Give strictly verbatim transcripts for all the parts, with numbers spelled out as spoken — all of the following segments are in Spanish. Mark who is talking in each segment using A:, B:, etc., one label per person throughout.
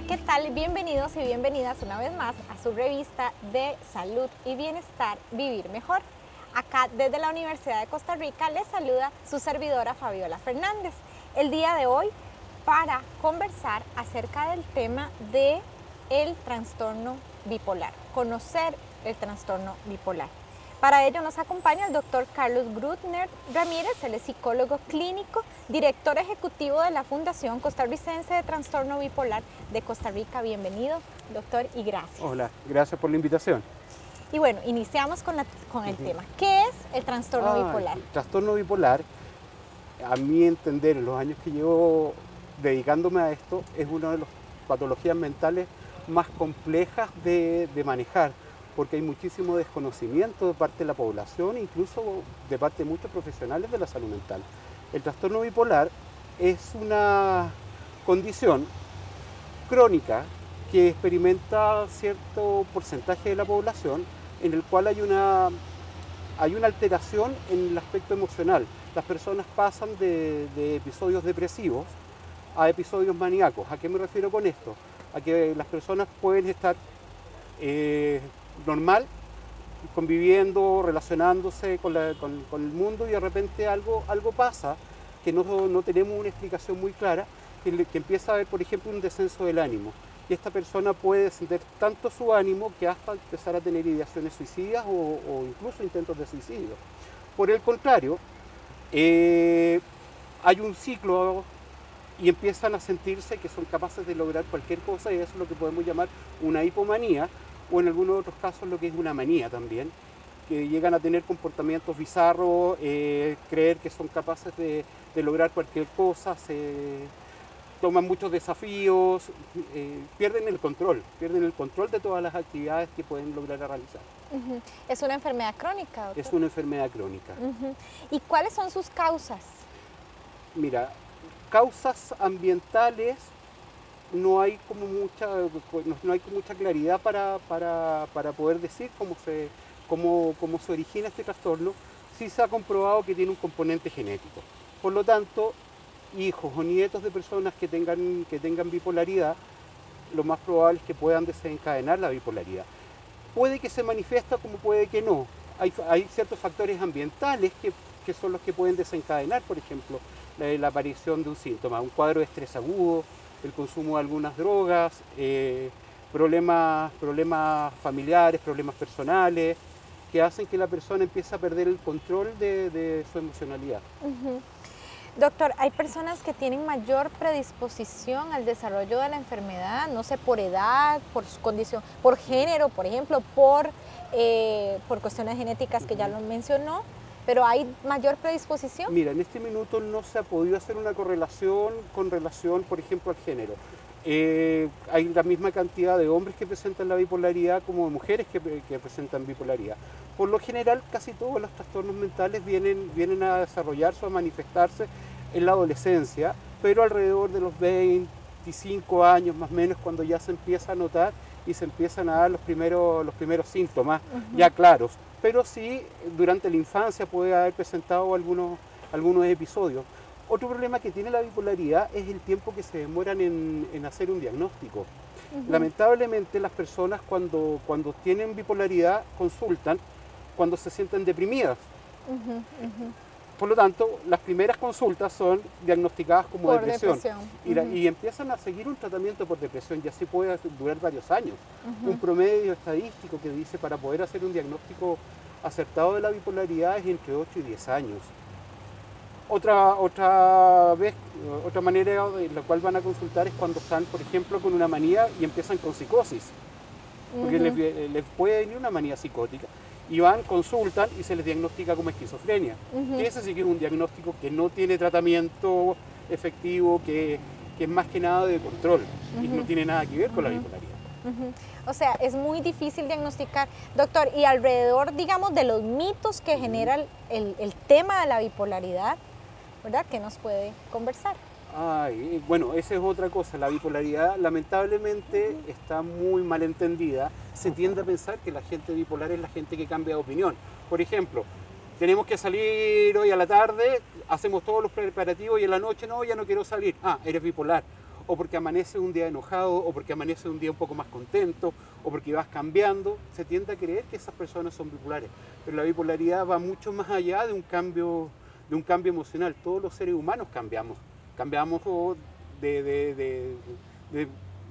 A: Hola, ¿qué tal? Bienvenidos y bienvenidas una vez más a su revista de salud y bienestar Vivir Mejor. Acá desde la Universidad de Costa Rica les saluda su servidora Fabiola Fernández. El día de hoy para conversar acerca del tema de el trastorno bipolar, conocer el trastorno bipolar. Para ello nos acompaña el doctor Carlos Grüttner Ramírez, él es psicólogo clínico, director ejecutivo de la Fundación Costarricense de Trastorno Bipolar de Costa Rica. Bienvenido, doctor, y gracias.
B: Hola, gracias por la invitación.
A: Y bueno, iniciamos con, la, con el uh-huh. tema. ¿Qué es el trastorno ah, bipolar?
B: El trastorno bipolar, a mi entender, en los años que llevo dedicándome a esto, es una de las patologías mentales más complejas de, de manejar, porque hay muchísimo desconocimiento de parte de la población, incluso de parte de muchos profesionales de la salud mental. El trastorno bipolar es una condición crónica que experimenta cierto porcentaje de la población, en el cual hay una, hay una alteración en el aspecto emocional. Las personas pasan de, de episodios depresivos a episodios maníacos. ¿A qué me refiero con esto? A que las personas pueden estar eh, normal, conviviendo, relacionándose con, la, con, con el mundo, y de repente algo, algo pasa que no, no tenemos una explicación muy clara, que, que empieza a haber, por ejemplo, un descenso del ánimo. Y esta persona puede descender tanto su ánimo que hasta empezar a tener ideaciones suicidas o, o incluso intentos de suicidio. Por el contrario, eh, hay un ciclo y empiezan a sentirse que son capaces de lograr cualquier cosa, y eso es lo que podemos llamar una hipomanía, o en algunos otros casos lo que es una manía también, que llegan a tener comportamientos bizarros, eh, creer que son capaces de, de lograr cualquier cosa, se toman muchos desafíos, eh, pierden el control, pierden el control de todas las actividades que pueden lograr realizar.
A: Uh-huh. ¿Es una enfermedad crónica, doctor?
B: Es una enfermedad crónica.
A: Uh-huh. ¿Y cuáles son sus causas?
B: Mira, causas ambientales no hay como mucha, no hay mucha claridad para, para, para poder decir cómo se, cómo, cómo se origina este trastorno. Sí se ha comprobado que tiene un componente genético. Por lo tanto, hijos o nietos de personas que tengan, que tengan bipolaridad, lo más probable es que puedan desencadenar la bipolaridad. Puede que se manifiesta como puede que no. Hay, hay ciertos factores ambientales que, que son los que pueden desencadenar, por ejemplo, la, la aparición de un síntoma, un cuadro de estrés agudo, el consumo de algunas drogas, eh, problemas, problemas familiares, problemas personales, que hacen que la persona empiece a perder el control de, de su emocionalidad.
A: Uh-huh. Doctor, ¿hay personas que tienen mayor predisposición al desarrollo de la enfermedad, no sé, por edad, por su condición, por género, por ejemplo, por, eh, por cuestiones genéticas que uh-huh. ya lo mencionó? ¿Pero hay mayor predisposición?
B: Mira, en este minuto no se ha podido hacer una correlación con relación, por ejemplo, al género. Eh, hay la misma cantidad de hombres que presentan la bipolaridad como de mujeres que, que presentan bipolaridad. Por lo general, casi todos los trastornos mentales vienen, vienen a desarrollarse o a manifestarse en la adolescencia, pero alrededor de los veinticinco años más o menos, cuando ya se empieza a notar y se empiezan a dar los primeros, los primeros síntomas uh-huh. ya claros. Pero sí, durante la infancia puede haber presentado algunos, algunos episodios. Otro problema que tiene la bipolaridad es el tiempo que se demoran en, en hacer un diagnóstico. Uh-huh. Lamentablemente las personas cuando, cuando tienen bipolaridad consultan cuando se sienten deprimidas. Uh-huh. Uh-huh. Por lo tanto, las primeras consultas son diagnosticadas como
A: por
B: depresión,
A: depresión.
B: Y, la, uh-huh. y empiezan a seguir un tratamiento por depresión, y así puede durar varios años. Uh-huh. Un promedio estadístico que dice para poder hacer un diagnóstico acertado de la bipolaridad es entre ocho y diez años. Otra, otra, vez, otra manera en la cual van a consultar es cuando están, por ejemplo, con una manía y empiezan con psicosis, porque uh-huh. les, les puede venir una manía psicótica. Y van, consultan y se les diagnostica como esquizofrenia. Uh-huh. Y ese sí que es un diagnóstico que no tiene tratamiento efectivo, que, que es más que nada de control uh-huh. y no tiene nada que ver con uh-huh. la bipolaridad.
A: Uh-huh. O sea, es muy difícil diagnosticar. Doctor, y alrededor, digamos, de los mitos que uh-huh. genera el, el tema de la bipolaridad, ¿verdad? ¿Qué nos puede conversar?
B: Ay, bueno, esa es otra cosa. La bipolaridad lamentablemente uh-huh. está muy mal entendida. Se tiende a pensar que la gente bipolar es la gente que cambia de opinión. Por ejemplo, tenemos que salir hoy a la tarde, hacemos todos los preparativos y en la noche no, ya no quiero salir. Ah, eres bipolar. o porque amanece un día enojado, o porque amanece un día un poco más contento, o porque vas cambiando, se tiende a creer que esas personas son bipolares. Pero la bipolaridad va mucho más allá de un cambio, de un cambio emocional. Todos los seres humanos cambiamos, cambiamos de, de, de, de,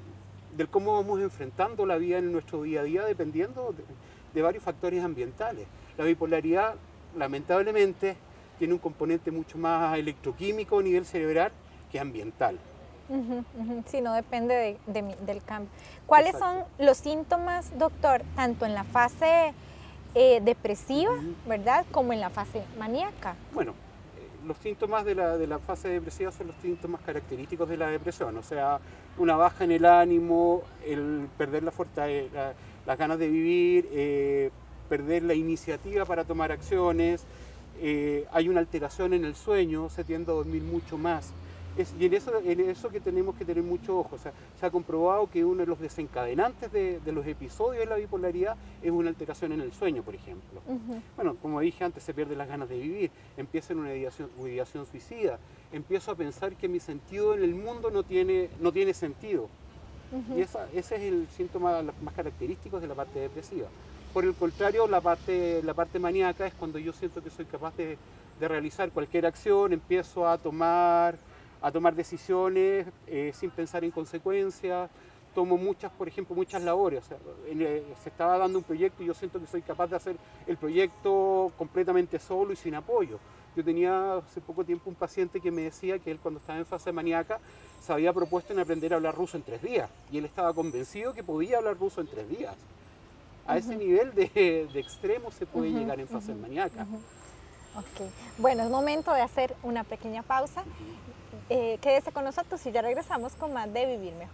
B: de cómo vamos enfrentando la vida en nuestro día a día, dependiendo de, de varios factores ambientales. La bipolaridad, lamentablemente, tiene un componente mucho más electroquímico a nivel cerebral que ambiental.
A: Uh-huh, uh-huh. Sí, no depende de, de, del cambio. ¿Cuáles Exacto. son los síntomas, doctor, tanto en la fase eh, depresiva, uh-huh. ¿verdad?, como en la fase maníaca?
B: Bueno, eh, los síntomas de la, de la fase depresiva son los síntomas característicos de la depresión, o sea, una baja en el ánimo, el perder la fuerza, la, las ganas de vivir, eh, perder la iniciativa para tomar acciones, eh, hay una alteración en el sueño, se tiende a dormir mucho más. Es, y en eso, en eso que tenemos que tener mucho ojo. O sea, se ha comprobado que uno de los desencadenantes de, de los episodios de la bipolaridad es una alteración en el sueño, por ejemplo. Uh-huh. Bueno, como dije antes, se pierden las ganas de vivir, empieza en una ideación, ideación suicida, empiezo a pensar que mi sentido en el mundo no tiene, no tiene sentido. Uh-huh. Y esa, ese es el síntoma más característico de la parte depresiva. Por el contrario, la parte, la parte maníaca es cuando yo siento que soy capaz de, de realizar cualquier acción, empiezo a tomar... a tomar decisiones eh, sin pensar en consecuencias, tomo muchas, por ejemplo, muchas labores. O sea, en, eh, se estaba dando un proyecto y yo siento que soy capaz de hacer el proyecto completamente solo y sin apoyo. Yo tenía hace poco tiempo un paciente que me decía que él cuando estaba en fase maníaca se había propuesto en aprender a hablar ruso en tres días y él estaba convencido que podía hablar ruso en tres días. A uh-huh. ese nivel de, de extremo se puede uh-huh. llegar en fase uh-huh. maníaca.
A: Uh-huh. Ok, bueno, es momento de hacer una pequeña pausa. Eh, quédese con nosotros y ya regresamos con más de Vivir Mejor.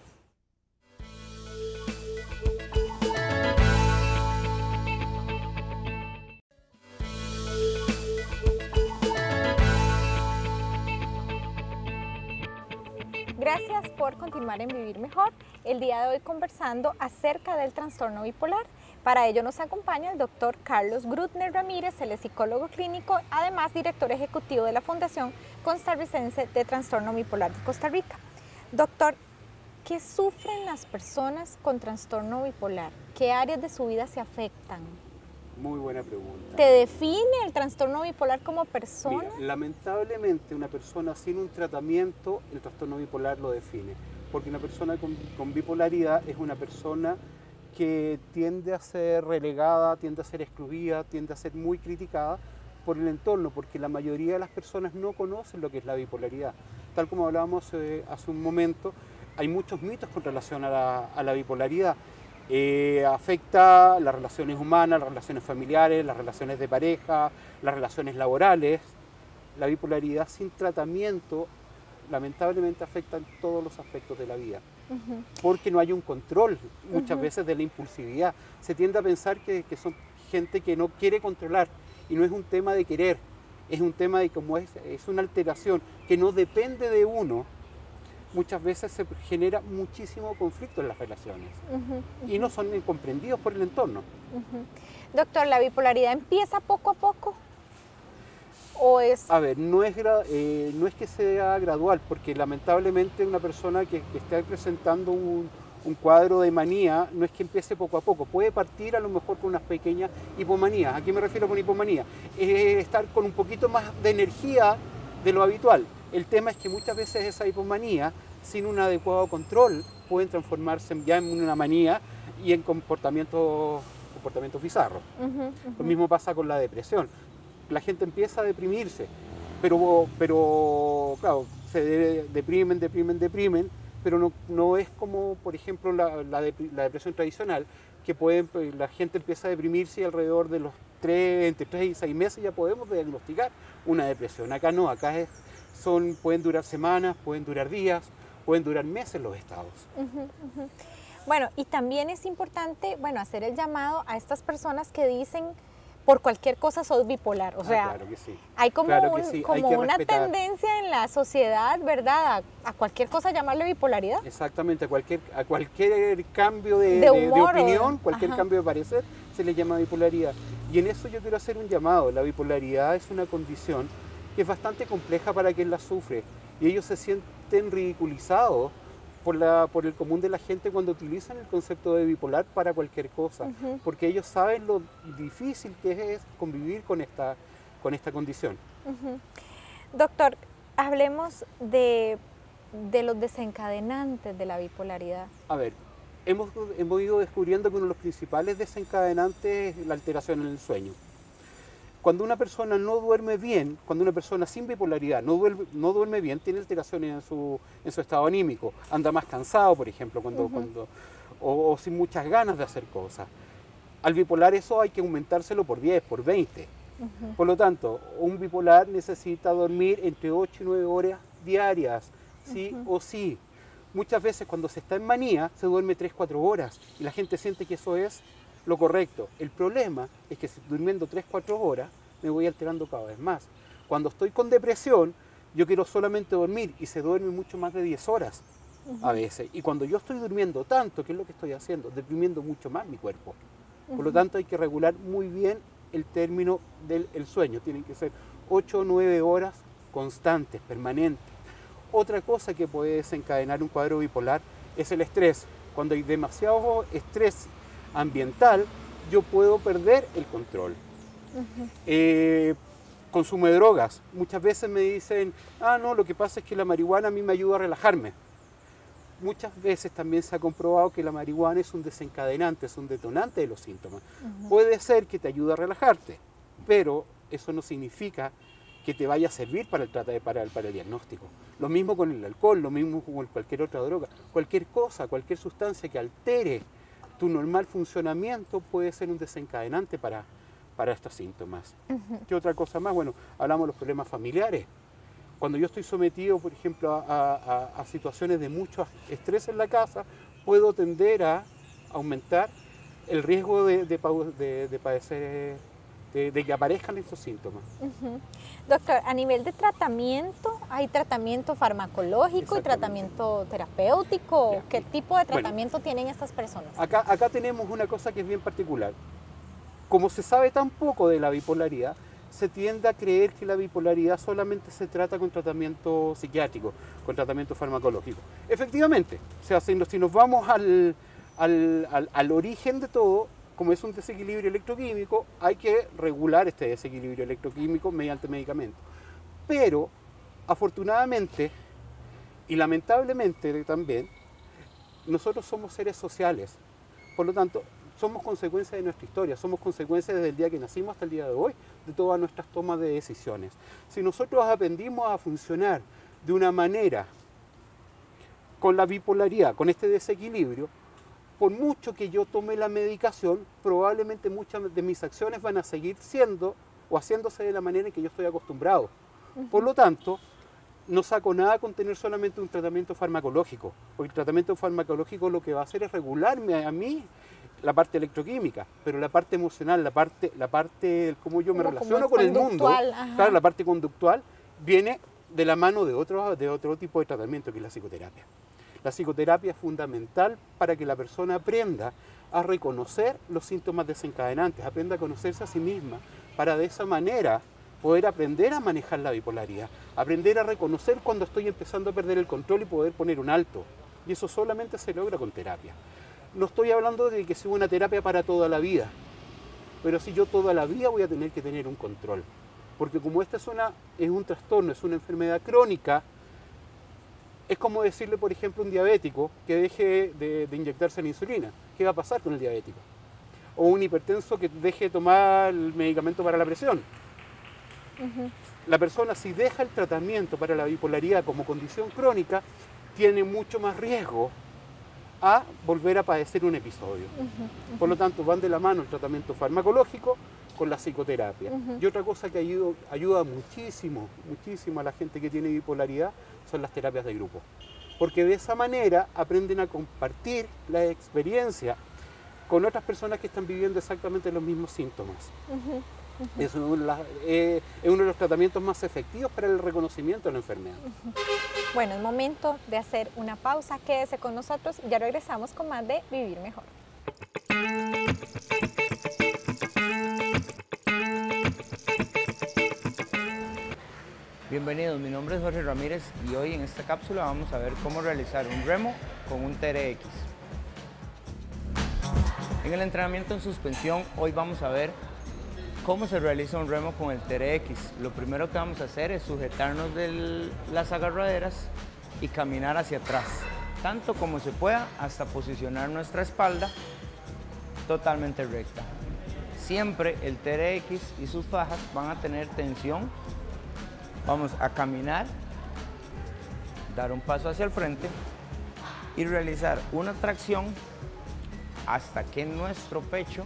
A: Gracias por continuar en Vivir Mejor. El día de hoy conversando acerca del trastorno bipolar. Para ello nos acompaña el doctor Carlos Grutner Ramírez, él es psicólogo clínico, además director ejecutivo de la Fundación Costarricense de Trastorno Bipolar de Costa Rica. Doctor, ¿qué sufren las personas con trastorno bipolar? ¿Qué áreas de su vida se afectan?
B: Muy buena pregunta.
A: ¿Te define el trastorno bipolar como persona?
B: Mira, lamentablemente una persona sin un tratamiento, el trastorno bipolar lo define. Porque una persona con, con bipolaridad es una persona que tiende a ser relegada, tiende a ser excluida, tiende a ser muy criticada por el entorno, porque la mayoría de las personas no conocen lo que es la bipolaridad. Tal como hablábamos eh, hace un momento, hay muchos mitos con relación a la, a la bipolaridad. Eh, afecta las relaciones humanas, las relaciones familiares, las relaciones de pareja, las relaciones laborales. La bipolaridad sin tratamiento lamentablemente afecta en todos los aspectos de la vida. Uh-huh. Porque no hay un control muchas uh-huh. veces de la impulsividad. Se tiende a pensar que, que son gente que no quiere controlar y no es un tema de querer, es un tema de cómo es, es una alteración que no depende de uno. Muchas veces se genera muchísimo conflicto en las relaciones uh-huh, uh-huh. y no son comprendidos por el entorno.
A: Uh-huh. Doctor, ¿la bipolaridad empieza poco a poco? ¿O es...?
B: A ver, no es, eh, no es que sea gradual, porque lamentablemente una persona que, que está presentando un, un cuadro de manía no es que empiece poco a poco, puede partir a lo mejor con unas pequeñas hipomanías. ¿A qué me refiero con hipomanía? Es estar con un poquito más de energía de lo habitual. El tema es que muchas veces esa hipomanía, sin un adecuado control, pueden transformarse ya en una manía y en comportamientos comportamientos bizarros. Uh-huh, uh-huh. Lo mismo pasa con la depresión. La gente empieza a deprimirse, pero, pero claro, se de, deprimen, deprimen, deprimen, pero no, no es como, por ejemplo, la, la, de, la depresión tradicional, que pueden, la gente empieza a deprimirse y alrededor de los tres, entre tres y seis meses ya podemos diagnosticar una depresión. Acá no, acá es, son, pueden durar semanas, pueden durar días, pueden durar meses los estados.
A: Uh-huh, uh-huh. Bueno, y también es importante, bueno, hacer el llamado a estas personas que dicen por cualquier cosa sos bipolar, o
B: ah,
A: sea,
B: claro que sí.
A: hay como,
B: claro
A: un,
B: sí.
A: como una tendencia en la sociedad, ¿verdad? A, a cualquier cosa llamarle bipolaridad.
B: Exactamente, a cualquier, a cualquier cambio de,
A: de, humor,
B: de, de opinión,
A: o...
B: cualquier Ajá. cambio de parecer, se le llama bipolaridad. Y en eso yo quiero hacer un llamado. La bipolaridad es una condición que es bastante compleja para quien la sufre. Y ellos se sienten, sienten ridiculizados por, la, por el común de la gente cuando utilizan el concepto de bipolar para cualquier cosa, uh-huh. porque ellos saben lo difícil que es convivir con esta, con esta condición.
A: Uh-huh. Doctor, hablemos de, de los desencadenantes de la bipolaridad.
B: A ver, hemos, hemos ido descubriendo que uno de los principales desencadenantes es la alteración en el sueño. Cuando una persona no duerme bien, cuando una persona sin bipolaridad no duerme, no duerme bien, tiene alteraciones en su, en su estado anímico, anda más cansado, por ejemplo, cuando, uh-huh. cuando, o, o sin muchas ganas de hacer cosas. Al bipolar eso hay que aumentárselo por diez, por veinte. Uh-huh. Por lo tanto, un bipolar necesita dormir entre ocho y nueve horas diarias, sí uh-huh. o sí. Muchas veces cuando se está en manía se duerme tres, cuatro horas y la gente siente que eso es lo correcto. El problema es que si durmiendo tres, cuatro horas me voy alterando cada vez más. Cuando estoy con depresión, yo quiero solamente dormir y se duerme mucho más de diez horas uh-huh. a veces. Y cuando yo estoy durmiendo tanto, ¿qué es lo que estoy haciendo? Deprimiendo mucho más mi cuerpo. Uh-huh. Por lo tanto, hay que regular muy bien el término del el sueño. Tienen que ser ocho o nueve horas constantes, permanentes. Otra cosa que puede desencadenar un cuadro bipolar es el estrés. Cuando hay demasiado estrés ambiental, yo puedo perder el control. Uh-huh. eh, consumo de drogas. Muchas veces me dicen, ah, no, lo que pasa es que la marihuana a mí me ayuda a relajarme. Muchas veces también se ha comprobado que la marihuana es un desencadenante, es un detonante de los síntomas. Uh-huh. Puede ser que te ayude a relajarte, pero eso no significa que te vaya a servir para el, para el, para el diagnóstico. Lo mismo con el alcohol, lo mismo con cualquier otra droga. Cualquier cosa, cualquier sustancia que altere tu normal funcionamiento puede ser un desencadenante para, para estos síntomas. Uh-huh. ¿Qué otra cosa más? Bueno, hablamos de los problemas familiares. Cuando yo estoy sometido, por ejemplo, a, a, a situaciones de mucho estrés en la casa, puedo tender a aumentar el riesgo de, de, de, de padecer, de, de que aparezcan estos síntomas.
A: Uh-huh. Doctor, a nivel de tratamiento, ¿hay tratamiento farmacológico y tratamiento terapéutico? Ya. ¿Qué tipo de tratamiento bueno, tienen estas personas?
B: Acá, acá tenemos una cosa que es bien particular. Como se sabe tan poco de la bipolaridad, se tiende a creer que la bipolaridad solamente se trata con tratamiento psiquiátrico, con tratamiento farmacológico. Efectivamente, o sea, si nos, si nos vamos al, al, al, al origen de todo, como es un desequilibrio electroquímico, hay que regular este desequilibrio electroquímico mediante medicamentos. Pero, afortunadamente, y lamentablemente también, nosotros somos seres sociales. Por lo tanto, somos consecuencia de nuestra historia, somos consecuencia desde el día que nacimos hasta el día de hoy, de todas nuestras tomas de decisiones. Si nosotros aprendimos a funcionar de una manera con la bipolaridad, con este desequilibrio, por mucho que yo tome la medicación, probablemente muchas de mis acciones van a seguir siendo o haciéndose de la manera en que yo estoy acostumbrado. Uh-huh. Por lo tanto, no saco nada con tener solamente un tratamiento farmacológico, porque el tratamiento farmacológico lo que va a hacer es regularme a mí la parte electroquímica, pero la parte emocional, la parte, la parte cómo yo me como relaciono como el con el mundo, claro, la parte conductual, viene de la mano de otro, de otro tipo de tratamiento que es la psicoterapia. La psicoterapia es fundamental para que la persona aprenda a reconocer los síntomas desencadenantes, aprenda a conocerse a sí misma, para de esa manera poder aprender a manejar la bipolaridad, aprender a reconocer cuando estoy empezando a perder el control y poder poner un alto. Y eso solamente se logra con terapia. No estoy hablando de que sea una terapia para toda la vida, pero sí yo toda la vida voy a tener que tener un control. Porque como esta es, una, es un trastorno, es una enfermedad crónica, es como decirle, por ejemplo, a un diabético que deje de, de inyectarse la insulina. ¿Qué va a pasar con el diabético? O un hipertenso que deje de tomar el medicamento para la presión. Uh-huh. La persona, si deja el tratamiento para la bipolaridad como condición crónica, tiene mucho más riesgo a volver a padecer un episodio. Uh-huh, uh-huh. Por lo tanto, van de la mano el tratamiento farmacológico con la psicoterapia. Uh-huh. Y otra cosa que ayuda, ayuda muchísimo, muchísimo a la gente que tiene bipolaridad son las terapias de grupo. Porque de esa manera aprenden a compartir la experiencia con otras personas que están viviendo exactamente los mismos síntomas. Uh-huh. Uh-huh. Es, uno de las, eh, es uno de los tratamientos más efectivos para el reconocimiento de la enfermedad.
A: Uh-huh. Bueno, es momento de hacer una pausa. Quédese con nosotros, ya regresamos con más de Vivir Mejor.
C: Bienvenidos, mi nombre es Jorge Ramírez y hoy en esta cápsula vamos a ver cómo realizar un remo con un T R X. En el entrenamiento en suspensión hoy vamos a ver cómo se realiza un remo con el T R X. Lo primero que vamos a hacer es sujetarnos de las agarraderas y caminar hacia atrás, tanto como se pueda hasta posicionar nuestra espalda totalmente recta. Siempre el T R X y sus fajas van a tener tensión. Vamos a caminar, dar un paso hacia el frente y realizar una tracción hasta que nuestro pecho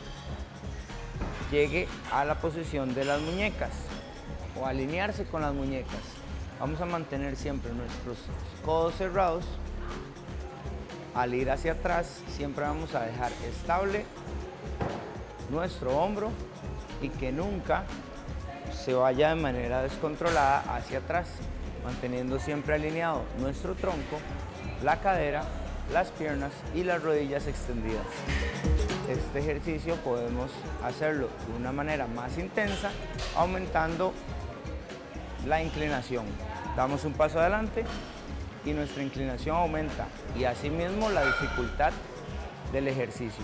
C: llegue a la posición de las muñecas o alinearse con las muñecas. Vamos a mantener siempre nuestros codos cerrados. Al ir hacia atrás, siempre vamos a dejar estable nuestro hombro y que nunca se vaya de manera descontrolada hacia atrás, manteniendo siempre alineado nuestro tronco, la cadera, las piernas y las rodillas extendidas. Este ejercicio podemos hacerlo de una manera más intensa, aumentando la inclinación. Damos un paso adelante y nuestra inclinación aumenta y asimismo la dificultad del ejercicio.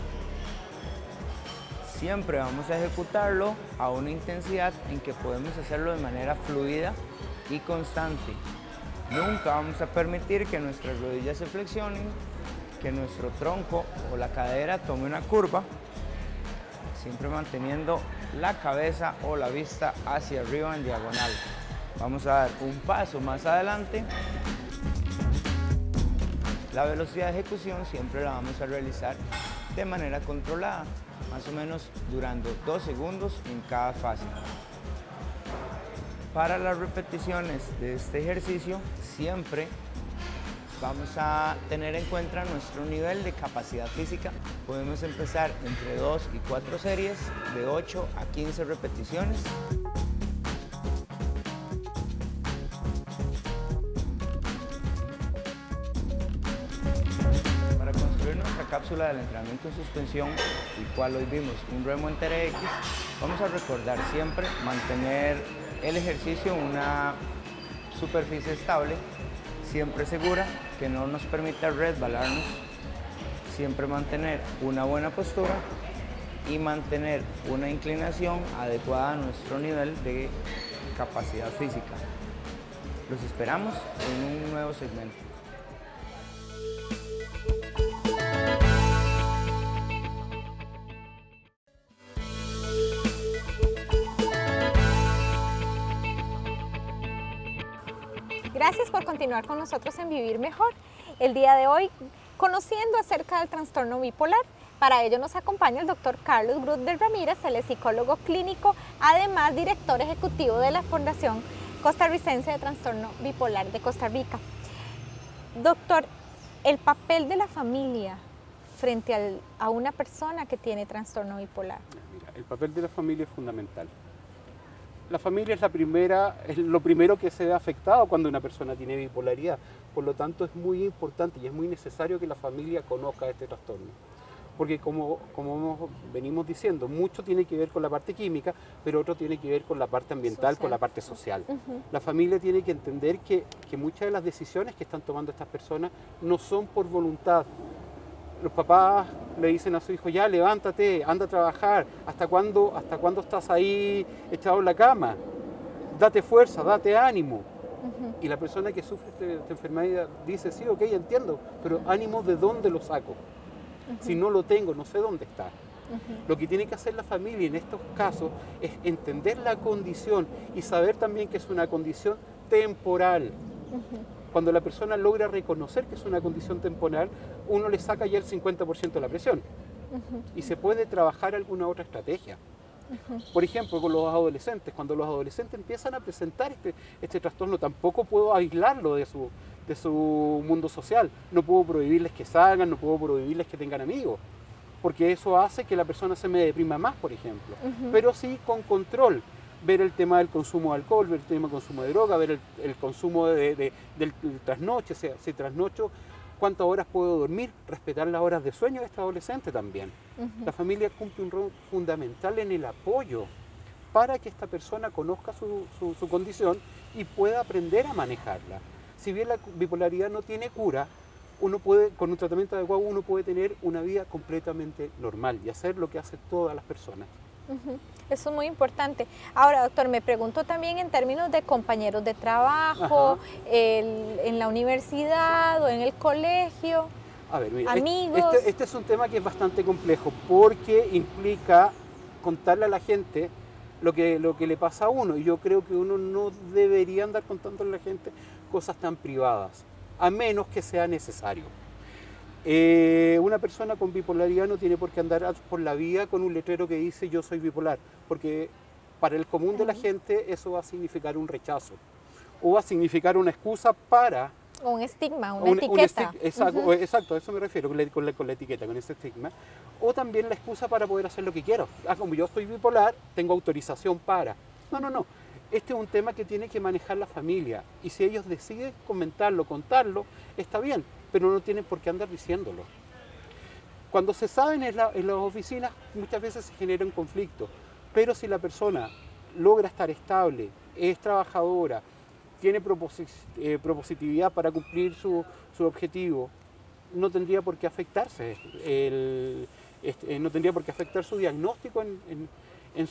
C: Siempre vamos a ejecutarlo a una intensidad en que podemos hacerlo de manera fluida y constante. Nunca vamos a permitir que nuestras rodillas se flexionen, que nuestro tronco o la cadera tome una curva, siempre manteniendo la cabeza o la vista hacia arriba en diagonal. Vamos a dar un paso más adelante. La velocidad de ejecución siempre la vamos a realizar de manera controlada, más o menos durando dos segundos en cada fase. Para las repeticiones de este ejercicio siempre vamos a tener en cuenta nuestro nivel de capacidad física. Podemos empezar entre dos y cuatro series de ocho a quince repeticiones. Cápsula del entrenamiento en suspensión, el cual hoy vimos un remo en T R X, vamos a recordar siempre mantener el ejercicio en una superficie estable, siempre segura, que no nos permita resbalarnos, siempre mantener una buena postura y mantener una inclinación adecuada a nuestro nivel de capacidad física. Los esperamos en un nuevo segmento.
A: Gracias por continuar con nosotros en Vivir Mejor. El día de hoy, conociendo acerca del trastorno bipolar. Para ello nos acompaña el doctor Carlos Grut de Ramírez, él es psicólogo clínico, además director ejecutivo de la Fundación Costarricense de Trastorno Bipolar de Costa Rica. Doctor, el papel de la familia frente al, a una persona que tiene trastorno bipolar.
B: Mira, el papel de la familia es fundamental. La familia es, la primera, es lo primero que se ve afectado cuando una persona tiene bipolaridad. Por lo tanto, es muy importante y es muy necesario que la familia conozca este trastorno. Porque como, como venimos diciendo, mucho tiene que ver con la parte química, pero otro tiene que ver con la parte ambiental, social. Con la parte social. Uh-huh. La familia tiene que entender que, que muchas de las decisiones que están tomando estas personas no son por voluntad. Los papás le dicen a su hijo, ya levántate, anda a trabajar, ¿hasta cuándo, hasta cuándo estás ahí echado en la cama? Date fuerza, date ánimo. Uh-huh. Y la persona que sufre esta, esta enfermedad dice, sí, ok, entiendo, pero ánimo, ¿de dónde lo saco? Uh-huh. Si no lo tengo, no sé dónde está. Uh-huh. Lo que tiene que hacer la familia en estos casos es entender la condición y saber también que es una condición temporal. Uh-huh. Cuando la persona logra reconocer que es una condición temporal, uno le saca ya el cincuenta por ciento de la presión. Uh-huh. Y se puede trabajar alguna otra estrategia. Uh-huh. Por ejemplo, con los adolescentes. Cuando los adolescentes empiezan a presentar este, este trastorno, tampoco puedo aislarlo de su, de su mundo social. No puedo prohibirles que salgan, no puedo prohibirles que tengan amigos. Porque eso hace que la persona se me deprima más, por ejemplo. Uh-huh. Pero sí con control. Ver el tema del consumo de alcohol, ver el tema del consumo de droga, ver el, el consumo de, de, del, del trasnoche, o sea, si trasnocho, cuántas horas puedo dormir, respetar las horas de sueño de este adolescente también. Uh-huh. La familia cumple un rol fundamental en el apoyo, para que esta persona conozca su, su, su condición y pueda aprender a manejarla. Si bien la bipolaridad no tiene cura, uno puede, con un tratamiento adecuado uno puede tener una vida completamente normal y hacer lo que hacen todas las personas.
A: Uh-huh. Eso es muy importante. Ahora, doctor, me pregunto también en términos de compañeros de trabajo, el, en la universidad o en el colegio,
B: a ver, mira,
A: amigos.
B: Este, este es un tema que es bastante complejo porque implica contarle a la gente lo que, lo que le pasa a uno. Y yo creo que uno no debería andar contándole a la gente cosas tan privadas, a menos que sea necesario. Eh, una persona con bipolaridad no tiene por qué andar por la vía con un letrero que dice yo soy bipolar, porque para el común de la gente eso va a significar un rechazo o va a significar una excusa para...
A: O un estigma, una
B: un,
A: etiqueta.
B: Un exacto,
A: uh-huh.
B: exacto, a eso me refiero con la, con, la, con la etiqueta, con ese estigma. O también la excusa para poder hacer lo que quiero. Ah, como yo estoy bipolar, tengo autorización para... No, no, no. Este es un tema que tiene que manejar la familia y si ellos deciden comentarlo, contarlo, está bien, pero no tienen por qué andar diciéndolo. Cuando se saben en, la, en las oficinas muchas veces se genera un conflicto, pero si la persona logra estar estable, es trabajadora, tiene proposi eh, propositividad para cumplir su, su objetivo, no tendría por qué afectarse, el, este, no tendría por qué afectar su diagnóstico en, en en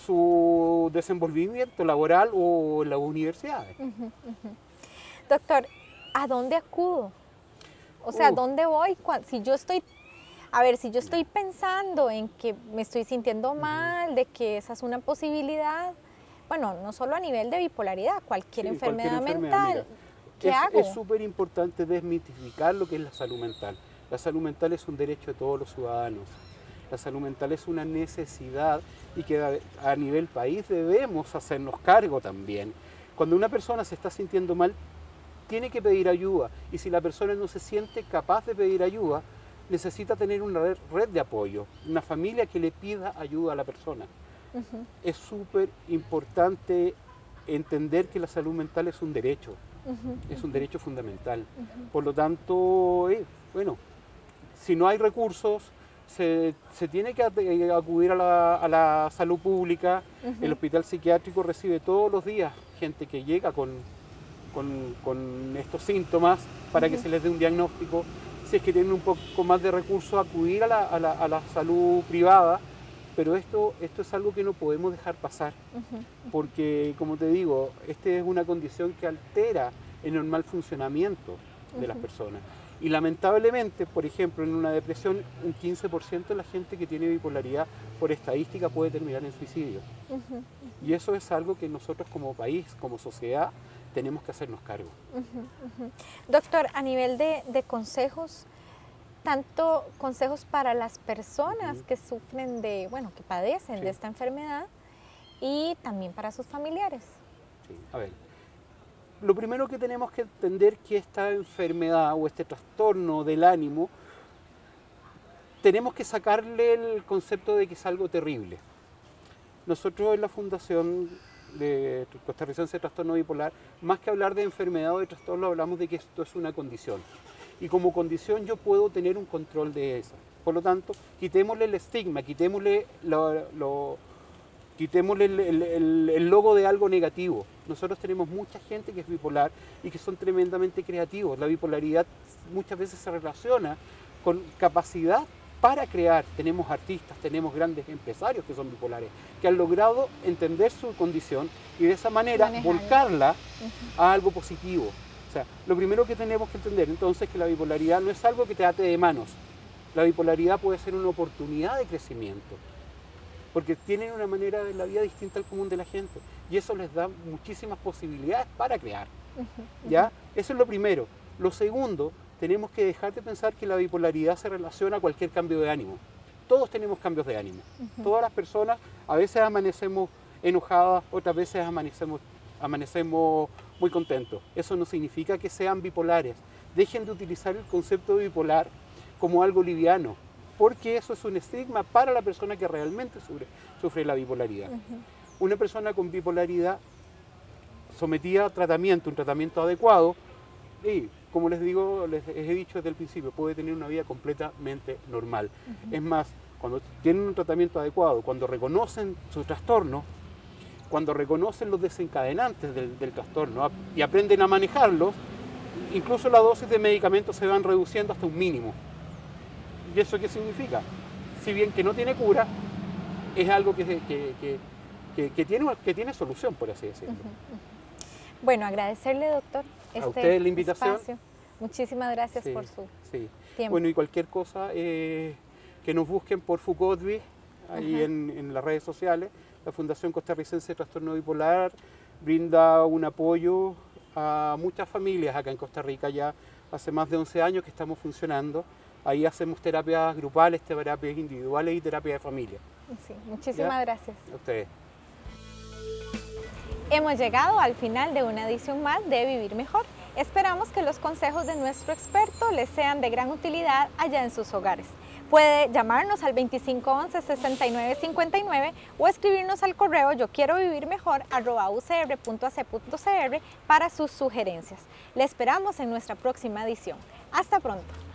B: su desenvolvimiento laboral o en las universidades. Uh-huh,
A: uh-huh. Doctor, ¿a dónde acudo? O sea, ¿a uh. dónde voy? Si yo estoy, a ver, si yo estoy pensando en que me estoy sintiendo mal, uh-huh. de que esa es una posibilidad, bueno, no solo a nivel de bipolaridad, cualquier, sí, enfermedad, cualquier enfermedad mental, mira, ¿qué
B: es,
A: hago?
B: Es súper importante desmitificar lo que es la salud mental. La salud mental es un derecho de todos los ciudadanos. La salud mental es una necesidad y que a nivel país debemos hacernos cargo también. Cuando una persona se está sintiendo mal, tiene que pedir ayuda y si la persona no se siente capaz de pedir ayuda, necesita tener una red, red de apoyo, una familia que le pida ayuda a la persona. Uh-huh. Es súper importante entender que la salud mental es un derecho, uh-huh. es un derecho fundamental. Uh-huh. Por lo tanto, eh, bueno, si no hay recursos, Se, se tiene que acudir a la, a la salud pública. Uh-huh. El hospital psiquiátrico recibe todos los días gente que llega con, con, con estos síntomas para uh-huh. que se les dé un diagnóstico. Si es que tienen un poco más de recursos, acudir a la, a la, a la salud privada, pero esto, esto es algo que no podemos dejar pasar, uh-huh. porque como te digo, esta es una condición que altera el normal funcionamiento de uh-huh. las personas. Y lamentablemente, por ejemplo, en una depresión, un quince por ciento de la gente que tiene bipolaridad, por estadística, puede terminar en suicidio. Uh-huh, uh-huh. Y eso es algo que nosotros como país, como sociedad, tenemos que hacernos cargo.
A: Uh-huh, uh-huh. Doctor, a nivel de, de consejos, tanto consejos para las personas uh-huh. que sufren de, bueno, que padecen sí. de esta enfermedad y también para sus familiares.
B: Sí, a ver. Lo primero que tenemos que entender que esta enfermedad o este trastorno del ánimo, tenemos que sacarle el concepto de que es algo terrible. Nosotros en la Fundación de Costarricense de Trastorno Bipolar, más que hablar de enfermedad o de trastorno, hablamos de que esto es una condición. Y como condición yo puedo tener un control de esa. Por lo tanto, quitémosle el estigma, quitémosle lo... lo Quitémosle el, el, el, el logo de algo negativo. Nosotros tenemos mucha gente que es bipolar y que son tremendamente creativos. La bipolaridad muchas veces se relaciona con capacidad para crear. Tenemos artistas, tenemos grandes empresarios que son bipolares, que han logrado entender su condición y de esa manera Manejar. volcarla uh-huh. a algo positivo. O sea, lo primero que tenemos que entender entonces es que la bipolaridad no es algo que te ate de manos. La bipolaridad puede ser una oportunidad de crecimiento, porque tienen una manera de la vida distinta al común de la gente y eso les da muchísimas posibilidades para crear. Uh-huh, ¿ya? Uh-huh. Eso es lo primero. Lo segundo, tenemos que dejar de pensar que la bipolaridad se relaciona a cualquier cambio de ánimo. Todos tenemos cambios de ánimo. Uh-huh. Todas las personas, a veces amanecemos enojadas, otras veces amanecemos, amanecemos muy contentos. Eso no significa que sean bipolares. Dejen de utilizar el concepto de bipolar como algo liviano, porque eso es un estigma para la persona que realmente sufre, sufre la bipolaridad. Uh-huh. Una persona con bipolaridad sometida a tratamiento, un tratamiento adecuado, y como les digo, les he dicho desde el principio, puede tener una vida completamente normal. Uh-huh. Es más, cuando tienen un tratamiento adecuado, cuando reconocen su trastorno, cuando reconocen los desencadenantes del, del trastorno y aprenden a manejarlos, incluso la dosis de medicamentos se van reduciendo hasta un mínimo. ¿Y eso qué significa? Si bien que no tiene cura, es algo que, que, que, que, que, tiene, que tiene solución, por así decirlo.
A: Uh-huh. Bueno, agradecerle, doctor, este
B: a usted la invitación.
A: espacio. Muchísimas gracias
B: sí,
A: por su
B: sí.
A: tiempo.
B: Bueno, y cualquier cosa, eh, que nos busquen por Fucodvi, ahí en, en las redes sociales. La Fundación Costarricense de Trastorno Bipolar brinda un apoyo a muchas familias acá en Costa Rica. Ya hace más de once años que estamos funcionando. Ahí hacemos terapias grupales, terapias individuales y terapia de familia.
A: Sí, muchísimas
B: ¿Ya?
A: gracias.
B: A ustedes.
A: Hemos llegado al final de una edición más de Vivir Mejor. Esperamos que los consejos de nuestro experto les sean de gran utilidad allá en sus hogares. Puede llamarnos al veinticinco once, sesenta y nueve cincuenta y nueve o escribirnos al correo yo quiero vivir mejor arroba u c r punto a c punto c r para sus sugerencias. Le esperamos en nuestra próxima edición. Hasta pronto.